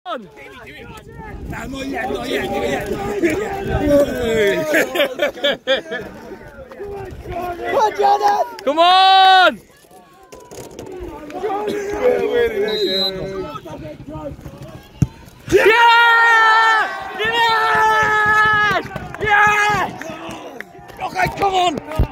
on! No, not yet, not yet, not yet. Come on, Jordan! Come on! Yeah! Yes! Yes! Okay, come on!